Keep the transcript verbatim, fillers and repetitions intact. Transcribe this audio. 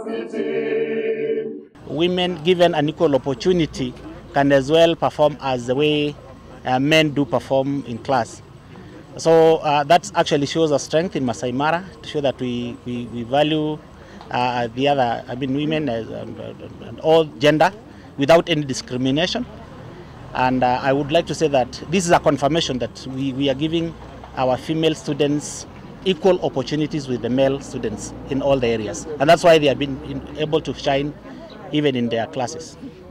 Women given an equal opportunity can as well perform as the way uh, men do perform in class. So uh, that actually shows a strength in Maasai Mara to show that we, we, we value uh, the other, I mean women as, and, and all gender without any discrimination. And uh, I would like to say that this is a confirmation that we, we are giving our female students equal opportunities with the male students in all the areas. And that's why they have been able to shine even in their classes.